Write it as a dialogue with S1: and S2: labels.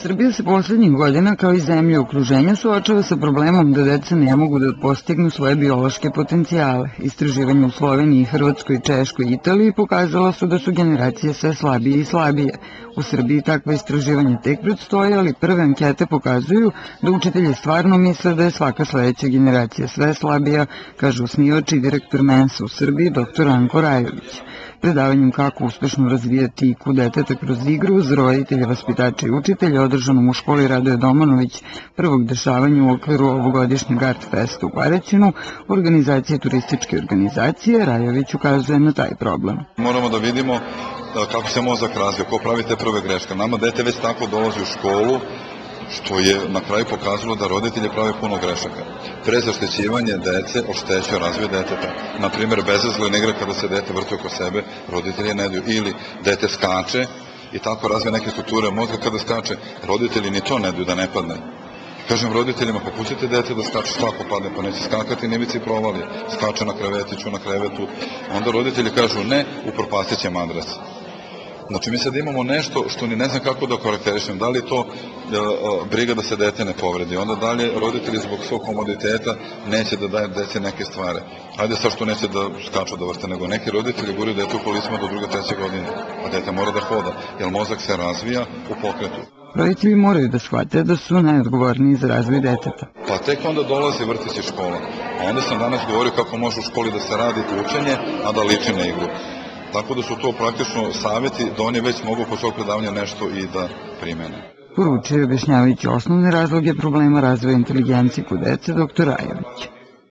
S1: Srbija se poslednjih godina, kao i zemlje u okruženju, suočava sa problemom da deca ne mogu da postignu svoje biološke potencijale. Istraživanja u Sloveniji, Hrvatskoj, Češkoj i Italiji pokazala su da su generacije sve slabije i slabije. U Srbiji takva istraživanja tek predstoje, ali prve ankete pokazuju da učitelji stvarno misle da je svaka sledeća generacija sve slabija, kaže osnivač i direktor Mensa u Srbiji, dr. Ranko Rajović. Predavanjem kako uspešno razvijati IQ deteta kroz igru uz roditelje, vaspitače i učitelje održanom u školi Radoje Domanović prvog dešavanja u okviru ovogodišnjeg Art Festa u Paraćinu, organizacije turističke organizacije, Rajović ukazuje na taj problem.
S2: Moramo da vidimo kako se mozak razvija, ko pravi te prve greške. Nama dete već tako dolazi u školu, što je na kraju pokazalo da roditelji prave puno grešaka. Prezaštećivanje dece oštećuje razvoj deteta. Naprimer, bezazlena igra kada se dete vrti oko sebe, roditelji ne daju. Ili dete skače i tako razvije neke strukture mozga kada skače, roditelji ni to ne daju da ne padne. Kažem roditeljima, pa pustite dete da skače, šta ako padne, pa neće skakati, ni vici provali, skače na krevetiću, na krevetu. Onda roditelji kažu ne, upropastit će madrac. Znači, mi sad imamo nešto što ni ne znam kako da karakterišem, da li je to briga da se dete ne povredi, onda dalje roditelji zbog svog komoditeta neće da daje dece neke stvari. Ajde sad što neće da skaču da vrte, nego neki roditelji guraju dete u kolicima do 2. 3. godine, a dete mora da hoda, jer mozak se razvija u pokretu.
S1: Roditelji moraju da shvate da su najodgovorniji za razvoj deteta.
S2: Pa tek onda dolazi vrtić i škola. A onda sam danas govorio kako može u školi da se radi učenje, a da liči na igru. Tako da su to praktično savjeti da oni već mogu kod svog predavanja nešto i da primene.
S1: Poručuje objašnjavajući osnovne razloge problema razvoja inteligencije kod dece dr. Rajović.